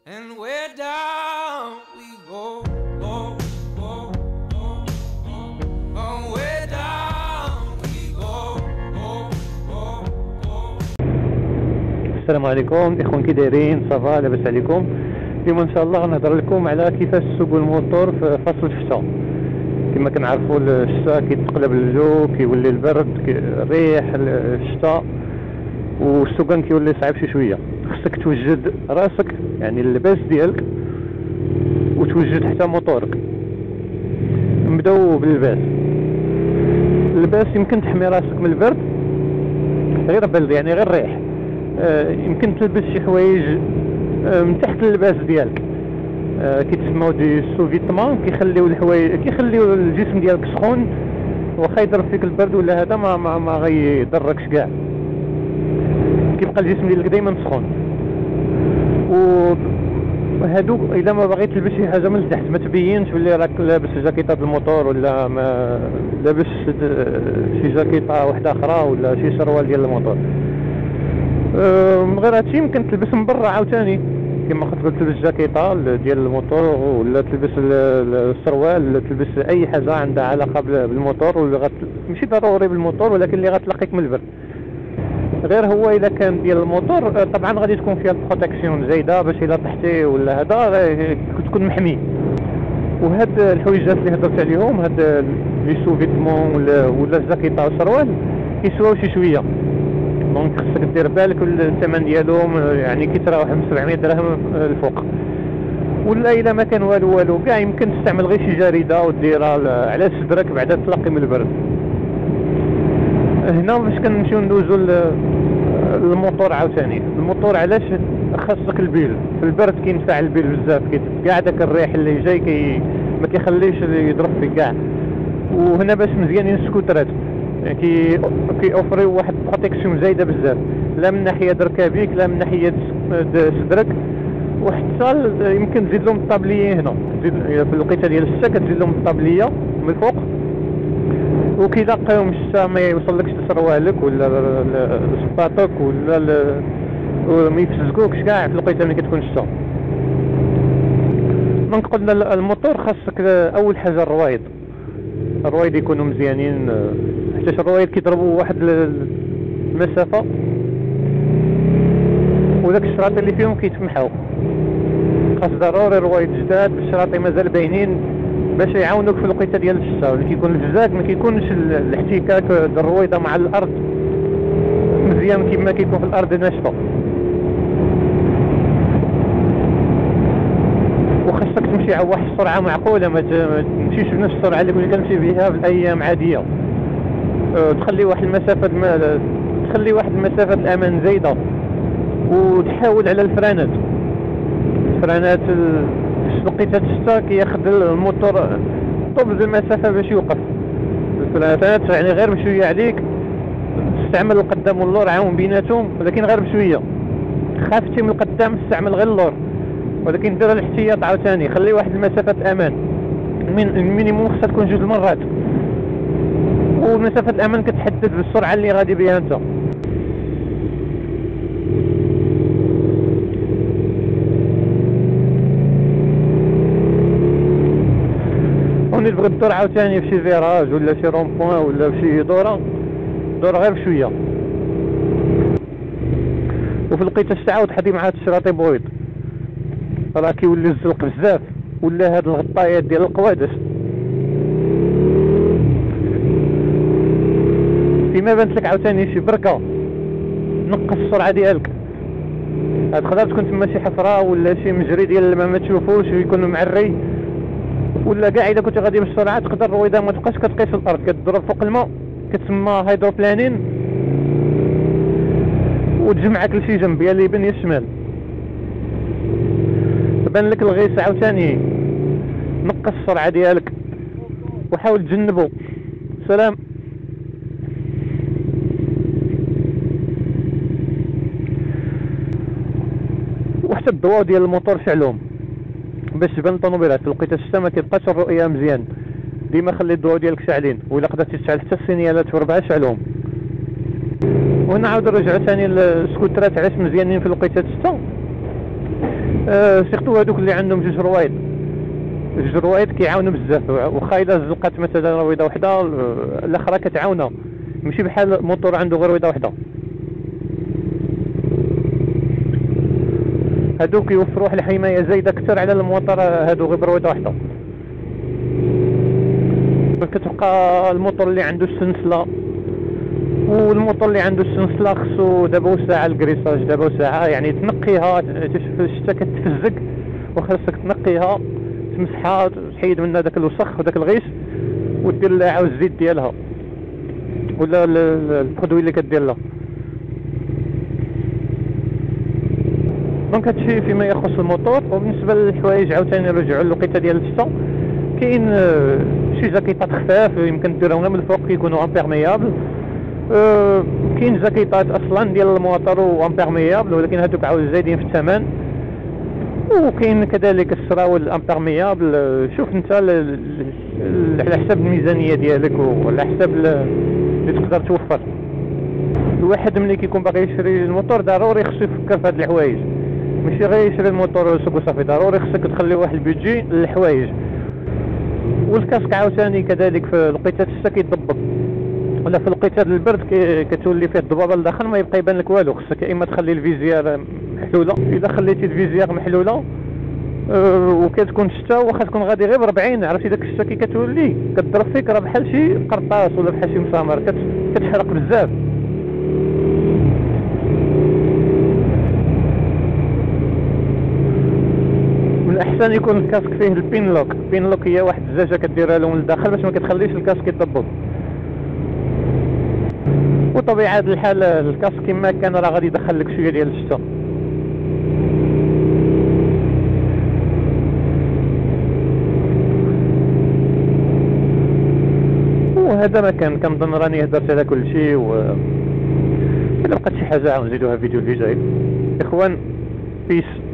And we're down we go, go, go, go, go. Oh, we're down we go, go, go, go. السلام عليكم اخوان، كي دايرين؟ صافا لاباس عليكم؟ اليوم ان شاء الله غنهضر لكم على كيفاش تسوقوا الموتور في فصل الشتاء. كما كنعرفوا الشتاء كيتقلب الجو، كيولي البرد، الريح، الشتاء، والسوقان كيولي صعيب شي شويه. خصك توجد راسك، يعني اللباس ديالك، وتوجد حتى موتورك. نبداو باللباس. اللباس يمكن تحمي راسك من البرد، غير برد يعني غير ريح. يمكن تلبس شي حوايج من تحت اللباس ديالك، كيتسموا دي سوفيتمون، كيخليو الجسم ديالك سخون، واخا يضرب فيك البرد ولا هذا ما غيضركش كاع، كيبقى الجسم ديالك دائما سخون. وهادو الا ما باغي تلبس شي حاجه من تحت، ما تبينش بلي راك لابس جاكيطه الموتور، ولا ما لابس شي جاكيطه واحده اخرى، ولا شي شروال ديال الموتور. من غير هادشي يمكن تلبس من برا عاوتاني، كما قلت تلبس جاكيطه ديال الموتور، ولا تلبس السروال، ولا تلبس اي حاجه عندها علاقه بالموتور، ولا ماشي ضروري بالموتور، ولكن اللي غتلقيك من البرد. غير هو اذا كان ديال الموتور طبعا غادي تكون فيها البروتيكسيون زايده، باش الا طحتي ولا هذا تكون محمي. وهاد الحويجات اللي هضرت عليهم، هاد لي سوفيتمون ولا الجاكيطه والسروال، كيسواو شي شويه، دونك خصك دير بالك الثمن ديالهم، يعني كيتراوح من 700 درهم الفوق. ولا الا ما كان والو كاع يمكن تستعمل غير شي جريده وديرها على صدرك بعد تلقي من البرد. هنا باش كنمشيو ندوزو الموتور عاوتاني. الموتور علاش خاصك البيل؟ في البرد كينفع البيل بزاف، كاع داك الريح اللي جاي ما كيخليش يضرب فيك كاع. وهنا باش مزيانين السكوترات كي اوفريو واحد بروتيكسيون زايده بزاف، لا من ناحيه ركابيك، لا من ناحيه صدرك. وحتى يمكن تزيد لهم الطابليه هنا، في الوقيته ديال الشتا كتزيد لهم الطابليه من الفوق، وكي لاقاهم الشتا ما يوصلكش لسروالك ولا لصباطك، ولا ما يفسزكوكش كاع في الوقيته ملي كتكون الشتا. دونك قلنا الموتور خاصك اول حاجه الروايد يكونوا مزيانين، حيت الروايد كيضربوا واحد المسافه، وداك الشراطي اللي فيهم كيتمحاو. خاص ضروري الروايد جداد بالشراطي مازال باينين، باش يعاونوك في الوقيته ديال الشتا. ملي كيكون الفزاك ما كيكونش الاحتكاك ديال الرويضه مع الارض مزيان كما كيكون في الارض ناشفه. وخاصك تمشي على واحد السرعه معقوله، ما تمشيش بنفس السرعه اللي كنت كنمشي بها في الايام عاديه. تخلي واحد المسافه الامان زايده، وتحاول على الفرانات في وقيته الشتا كياخذ الموتور طول المسافه باش يوقف. الفرانات يعني غير بشويه عليك، تستعمل القدام واللور عاون بيناتهم، ولكن غير بشويه. خافتي من القدام استعمل غير اللور، ولكن دير الاحتياط عاوتاني، خلي واحد المسافه امان. المينيموم خصها تكون 2 مرات، ومسافه الامان كتحدد بالسرعه اللي غادي بها انت. وني تبغي تدور عاوتاني في شي فيراج ولا شي رون بوين ولا في شي دور غير بشويه. وفي الوقيته الشتا عاود حدي مع هاد الشراطي بويض، راه كيولي الزلق بزاف، ولا هاد الغطايات ديال القوادس. فيما بانت لك عاوتاني شي بركه، نقص السرعه ديالك. تقدر تكون تما شي حفره ولا شي مجري ديال الماء ما تشوفوش ويكون معري، ولا كاع اذا كنت غادي بالسرعه تقدر الرويضه ما تبقاش كتقيس في الارض، كتضرب فوق الماء، كتسمى هيدروبلانين، وتجمعك لشي جنب، يا اليمين يا الشمال. بان لك الغيس عاوتاني، نقص السرعه ديالك وحاول تجنبو. سلام. وحتى الضوء ديال الموتور شعلهم باش تبان الطوموبيلات. في الوقيته الشتا ما كيبقاش الرؤيه مزيان، ديما خلي الضوء ديالك شاعلين، وإلا قدرتي تشعل حتى السينيالات في 4 شعلهم. وهنا عاود نرجعو ثاني للسكوترات علاش مزيانين في الوقيته الشتا. سيرتو هادوك اللي عندهم جوج روايض كيعاونوا بزاف، واخا الا زلقات مثلا رويضه وحده الاخرى كتعاونها، ماشي بحال موتور عنده غير رويضه وحده. هادوك يوفروا واحد الحمايه زايده اكثر على الموتور هادو غير برويضه وحده. كتبقى الموتور اللي عنده السنسله، والموتور اللي عنده السنسله خصو دابا ساعه الكريساج، دابا ساعه يعني تنقيها، تشوف الشتا كتفزك وخاصك تنقيها تمسحها تحيد منها داك الوسخ وداك الغيش، ودير لها عاود الزيت ديالها ولا البرودوي اللي كدير لها. دونك هادشي فيما يخص الموتور. وبالنسبه للحوايج عاوتاني نرجعوا للوقيته ديال الشتا، كاين شي جاكيطات خفاف يمكن ديرهم من الفوق يكونوا امبيرميابل، كاين جاكيطات اصلا ديال الموتور وامبيرميابل ولكن هادوك عاود زايدين في الثمن، وكاين كذلك السراول امبيرميابل. شوف انت على حسب الميزانيه ديالك وعلى حسب اللي تقدر توفر. الواحد ملي كيكون باغي يشري الموتور ضروري خصو يفكر في هاد الحوايج، ماشي غير يشري الموتور ويسوق وصافي، ضروري خصك تخلي واحد البيدجي للحوايج. والكاسك عاوتاني كذلك في الوقيته الشتا كيضبط، ولا في الوقيته ديال البرد كتولي فيه الضبابه لداخل ما يبقى يبان لك والو. خصك يا اما تخلي الفيزيار محلوله، اذا خليتي الفيزيار محلوله وكتكون الشتا واخا تكون غادي غير ب40، عرفتي داك الشتا كي كتولي كضرب فيك راه بحال شي قرطاس ولا بحال شي مسامر، كتحرق بزاف. من الاحسن يكون الكاسك فيه البين لوك. البين لوك هي واحد الزجاجه كديرها له من الداخل باش ما كتخليش الكاسك يطبق. وطبيعه الحال الكاسك كما كان راه غادي يدخل لك شويه ديال الشتا. وهذا ما كنظن راني هدرت على كل شيء، الا بقات شي حاجه نزيدوها في الفيديو اللي جاي. اخوان بيس.